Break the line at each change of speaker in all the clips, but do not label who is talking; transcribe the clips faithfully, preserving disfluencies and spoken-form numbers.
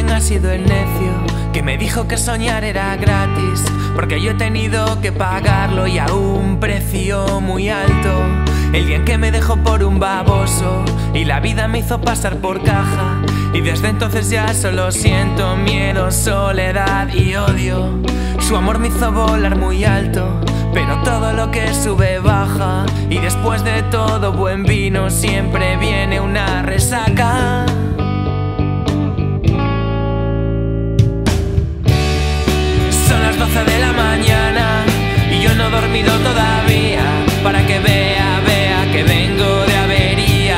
quién ha sido el necio que me dijo que soñar era gratis, porque yo he tenido que pagarlo y a un precio muy alto. El día en que me dejó por un baboso y la vida me hizo pasar por caja, y desde entonces ya solo siento miedo, soledad y odio. Su amor me hizo volar muy alto, pero todo lo que sube baja, y después de todo buen vino siempre viene una resaca. Son las doce de la mañana y yo no he dormido todavía, para que vea, vea que vengo de avería.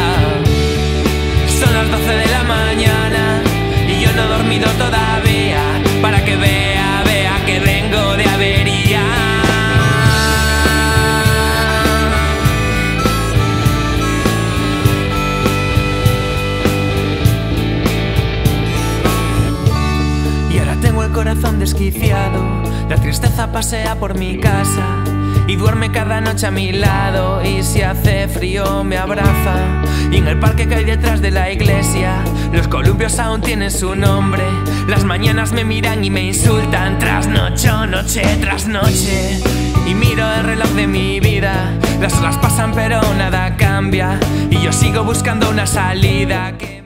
Son las doce de la mañana y yo no he dormido todavía, para que vea, vea que vengo de avería. Y ahora tengo el corazón desquiciado, la tristeza pasea por mi casa y duerme cada noche a mi lado, y si hace frío me abraza. Y en el parque que hay detrás de la iglesia, los columpios aún tienen su nombre. Las mañanas me miran y me insultan, trasnocho, noche tras noche. Y miro el reloj de mi vida, las horas pasan pero nada cambia, y yo sigo buscando una salida que...